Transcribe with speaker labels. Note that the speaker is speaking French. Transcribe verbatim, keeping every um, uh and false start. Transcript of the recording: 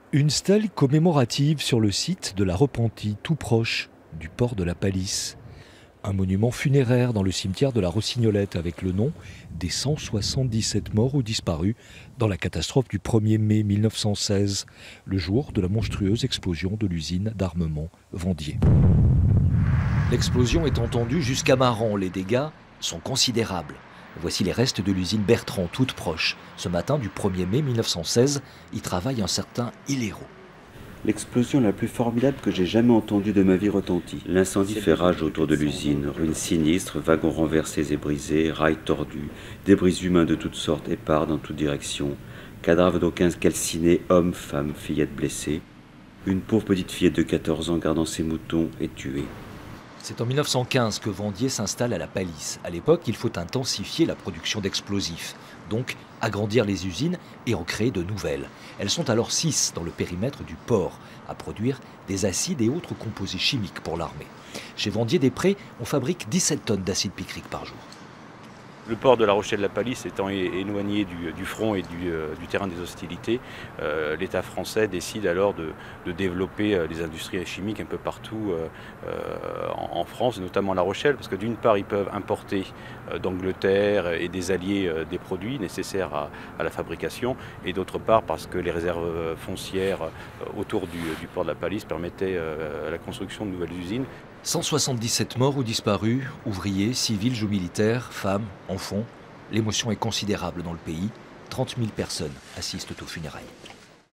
Speaker 1: Une stèle commémorative sur le site de la Repentie, tout proche du port de la Palisse. Un monument funéraire dans le cimetière de la Rossignolette avec le nom des cent soixante-dix-sept morts ou disparus dans la catastrophe du premier mai mille neuf cent seize, le jour de la monstrueuse explosion de l'usine d'armement Vendier. L'explosion est entendue jusqu'à Maran. Les dégâts sont considérables. Voici les restes de l'usine Bertrand, toute proche. Ce matin du premier mai mille neuf cent seize, y travaille un certain Hiléro.
Speaker 2: L'explosion la plus formidable que j'ai jamais entendue de ma vie retentit. L'incendie fait rage autour de l'usine, ruines sinistres, wagons renversés et brisés, rails tordus, débris humains de toutes sortes épars dans toutes directions, cadavres d'aucun calcinés, hommes, femmes, fillettes blessées. Une pauvre petite fillette de quatorze ans gardant ses moutons est tuée.
Speaker 1: C'est en mille neuf cent quinze que Vendier s'installe à la Palisse. À l'époque, il faut intensifier la production d'explosifs, donc agrandir les usines et en créer de nouvelles. Elles sont alors six dans le périmètre du port, à produire des acides et autres composés chimiques pour l'armée. Chez Vendier-des-Prés, on fabrique dix-sept tonnes d'acide picrique par jour.
Speaker 3: Le port de La Rochelle-la-Palisse étant éloigné du, du front et du, euh, du terrain des hostilités, euh, l'État français décide alors de, de développer euh, les industries chimiques un peu partout euh, euh, en, en France, notamment La Rochelle, parce que d'une part ils peuvent importer euh, d'Angleterre et des alliés euh, des produits nécessaires à, à la fabrication, et d'autre part parce que les réserves foncières euh, autour du, du port de la Palisse permettaient euh, la construction de nouvelles usines.
Speaker 1: cent soixante-dix-sept morts ou disparus, ouvriers, civils ou militaires, femmes, enfants. L'émotion est considérable dans le pays. trente mille personnes assistent aux funérailles.